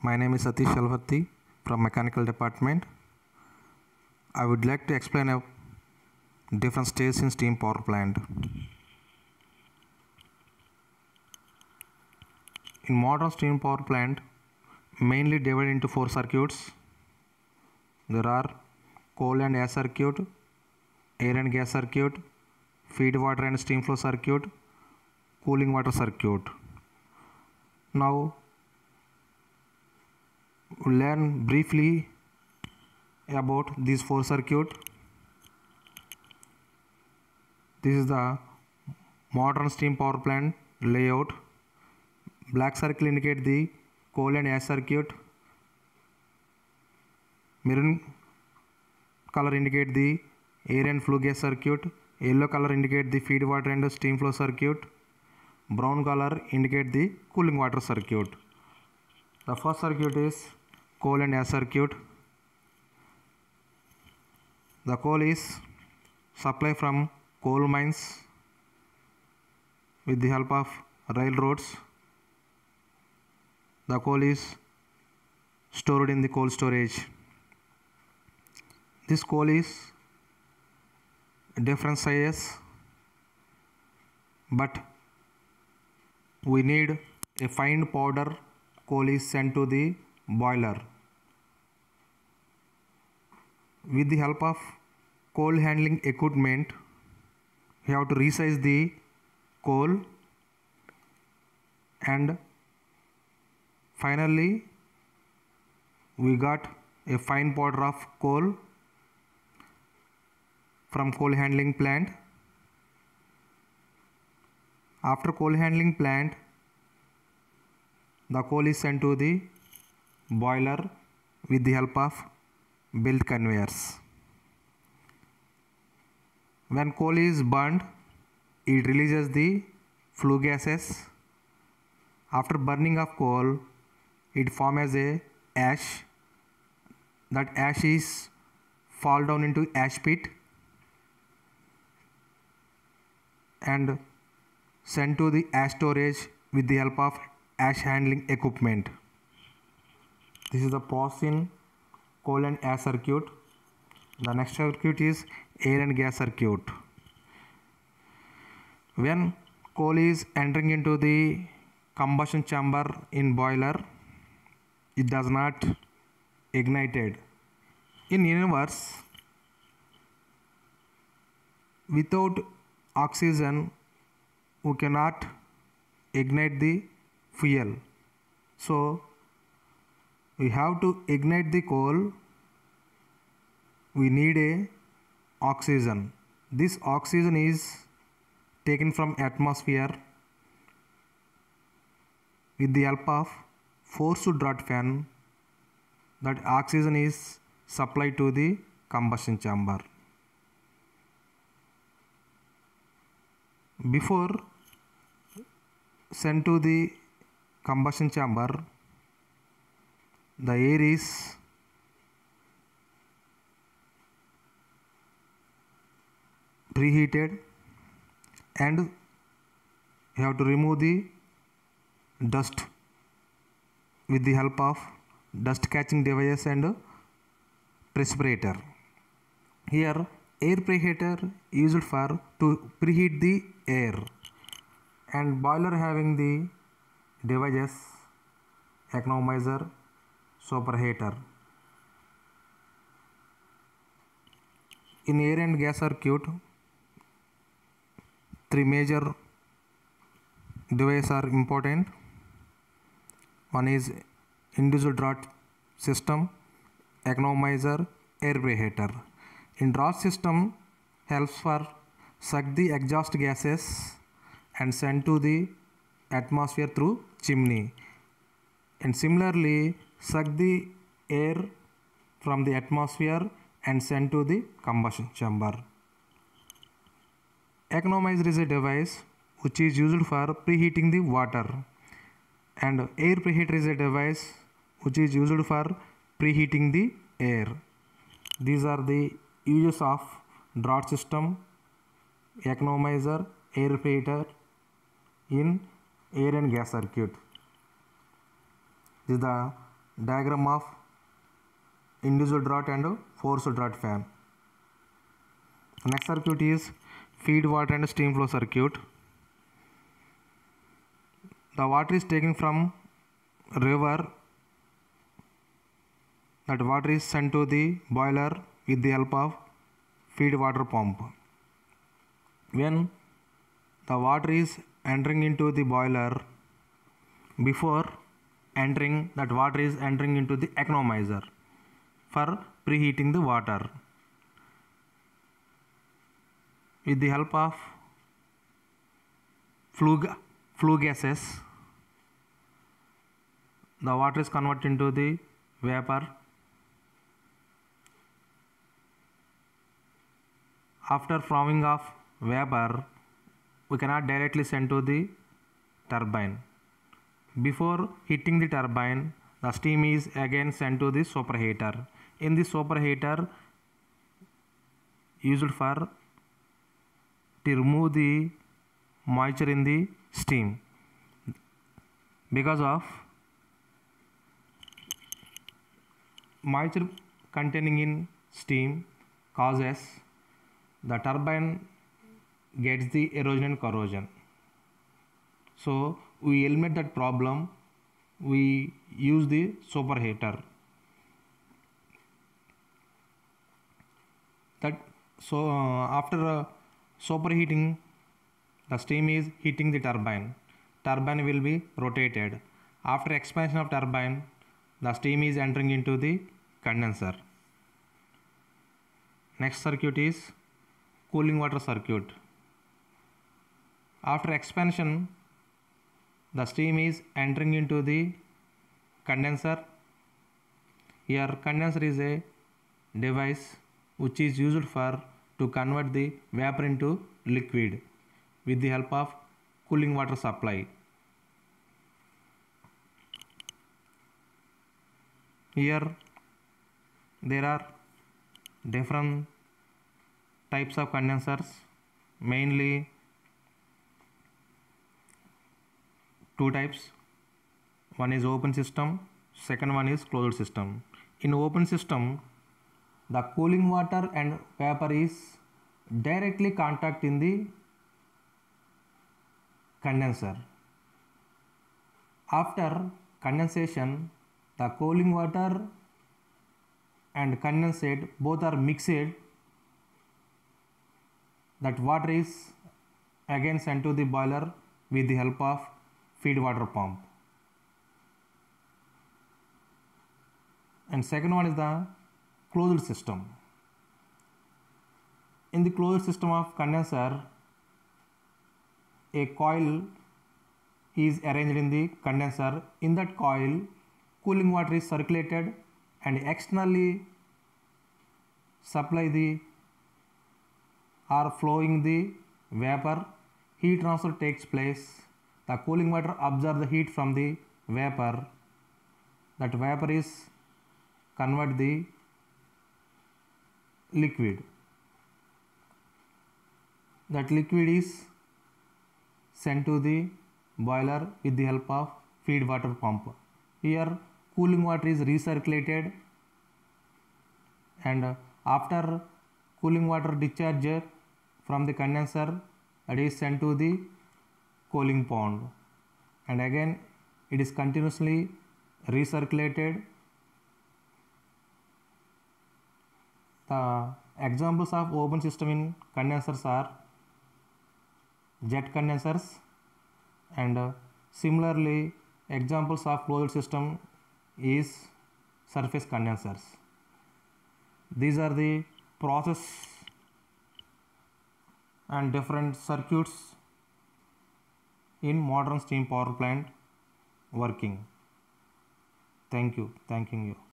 My name is Satish Shalvatti from Mechanical Department. I would like to explain different stages in steam power plant. In modern steam power plant, mainly divided into 4 circuits. There are coal and air circuit, air and gas circuit, feed water and steam flow circuit, cooling water circuit. Now we'll learn briefly about these 4 circuits. This is the modern steam power plant layout. Black circle indicate the coal and air circuit. Maroon color indicate the air and flue gas circuit. Yellow color indicate the feed water and steam flow circuit. Brown color indicate the cooling water circuit. The first circuit is coal and air circuit. The coal is supplied from coal mines with the help of railroads. The coal is stored in the coal storage. This coal is different sizes, but we need a fine powder coal is sent to the boiler. With the help of coal handling equipment, we have to resize the coal, and finally we got a fine powder of coal from coal handling plant. After coal handling plant, the coal is sent to the boiler with the help of belt conveyors. When coal is burned, it releases the flue gases. After burning of coal, it forms as a ash. That ash is fall down into ash pit and sent to the ash storage with the help of ash handling equipment. This is the process in coal and air circuit. The next circuit is air and gas circuit. When coal is entering into the combustion chamber in boiler, it does not ignited. In universe, without oxygen we cannot ignite the fuel. So we have to ignite the coal. We need a oxygen. This oxygen is taken from atmosphere with the help of forced draught fan. That oxygen is supplied to the combustion chamber. Before sent to the combustion chamber, the air is preheated and you have to remove the dust with the help of dust catching device and precipitator. Here air preheater used for to preheat the air, and boiler having the devices economizer, superheater. In air and gas circuit, 3 major devices are important. One is induced draught system, economizer, air preheater. In draught system helps for suck the exhaust gases and send to the atmosphere through chimney, and similarly suck the air from the atmosphere and send to the combustion chamber. Economizer is a device which is used for preheating the water, and air preheater is a device which is used for preheating the air. These are the uses of draught system, economizer, air preheater in air and gas circuit. This is the diagram of induced draft and forced draft fan. Next circuit is feed water and steam flow circuit. The water is taken from river. That water is sent to the boiler with the help of feed water pump. When the water is entering into the boiler, before entering, that water is entering into the economizer for preheating the water. With the help of flue gases, the water is converted into the vapor. After forming of vapor, we cannot directly send to the turbine. Before hitting the turbine, the steam is again sent to the superheater. In the superheater, used for to remove the moisture in the steam. Because of moisture containing in steam causes the turbine gets the erosion and corrosion. So we eliminate that problem. We use the superheater. After superheating, the steam is hitting the turbine. Turbine will be rotated. After expansion of turbine, the steam is entering into the condenser. Next circuit is cooling water circuit. After expansion, the steam is entering into the condenser. Here condenser is a device which is used for to convert the vapor into liquid with the help of cooling water supply. Here there are different types of condensers, mainly two types. One is open system, second one is closed system. In open system, the cooling water and vapor is directly contact in the condenser. After condensation, the cooling water and condensate both are mixed. That water is again sent to the boiler with the help of feed water pump. And second one is the closed system. In the closed system of condenser, a coil is arranged in the condenser. In that coil, cooling water is circulated and externally supply the or flowing the vapor. Heat transfer takes place. The cooling water absorbs the heat from the vapor. That vapor is convert the liquid. That liquid is sent to the boiler with the help of feed water pump. Here cooling water is recirculated, and after cooling water discharge from the condenser, that is sent to the cooling pond, and again it is continuously recirculated. The examples of open system in condensers are jet condensers, and similarly examples of closed system is surface condensers. These are the process and different circuits in modern steam power plant working. Thank you. Thanking you.